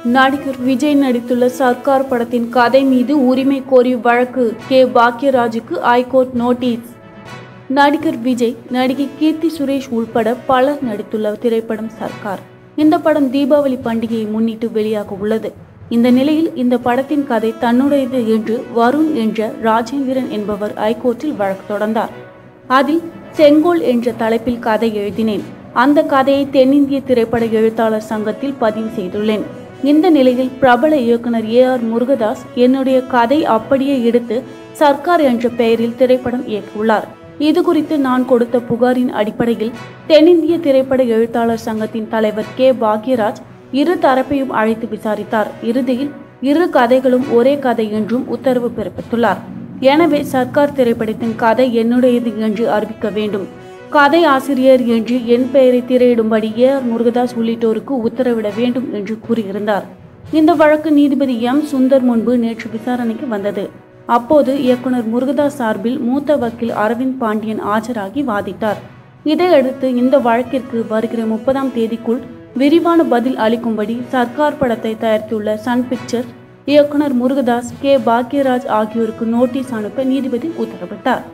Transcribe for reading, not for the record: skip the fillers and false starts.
நடிகர் விஜய் நடித்துள்ள சர்க்கார் படத்தின் கதை மீது உரிமை கோரி வழக்கு கே பாக்யராஜுக்கு ஐகோர்ட் நோட்டீஸ். நடிகர் விஜய், நடிகை கீர்த்தி சுரேஷ் உள்பட பலர் நடித்துள்ள திரைப்படம் சர்க்கார். இந்த படம் தீபாவளி பண்டிகையை முன்னிட்டு வெளியாக உள்ளது. இந்த நிலையில் இந்த படத்தின் கதை தன்னுடையது என்று வருண் என்ற ராஜேந்திரன் என்பவர் ஐகோர்ட்டில் வழக்கு தொடர்ந்தார். அதில் செங்கோல் என்ற தலைப்பில் கதை எழுதினேன். அந்த கதையை தென்னிந்திய திரைப்பட எழுத்தாளர் சங்கத்தில் பதிவு செய்துள்ளேன். இந்த நிலையில் பிரபல இயக்குனர் AR முருகதாஸ் என்னுடைய கதை அப்படியே எடுத்து சர்க்கார் என்ற பெயரில் திரைப்படம் இயக்கியுள்ளார். இது குறித்து நான் கொடுத்த புகாரின் அடிப்படையில் தென்னிந்திய திரைப்பட எழுத்தாளர் சங்கத்தின் தலைவர் கே பாக்யராஜ் இரு தரப்பையும் அழைத்து விசாரித்தார். இறுதியில் இரு கதைகளும் ஒரே கதை என்றும் உத்தரவு பிறப்பித்துள்ளார். எனவே சர்க்கார் திரைப்படத்தின் கதை என்னுடையது என்று அறிவிக்க வேண்டும். கதை ஆசிரியர் என்று என் பெயரை திரையிடும்படி AR முருகதாஸ் உள்ளிட்டோருக்கு உத்தரவிட வேண்டும் என்று கூறியிருந்தார். இந்த வழக்கு நீதிபதி M. சுந்தர் முன்பு நேற்று விசாரணைக்கு வந்தது. அப்போது இயக்குனர் முருகதாஸ் சார்பில் மூத்த வக்கீல் அரவிந்த் பாண்டியன் ஆஜராகி வாதிட்டார். இதையடுத்து இந்த வழக்கிற்கு வருகிற 30ஆம் தேதிக்குள் விரிவான பதில் அளிக்கும்படி சர்க்கார் படத்தை தயாரித்துள்ள சன் பிக்சர்ஸ் இயக்குனர் முருகதாஸ், கே பாக்யராஜ் ஆகியோருக்கு நோட்டீஸ் அனுப்ப நீதிபதி உத்தரவிட்டார்.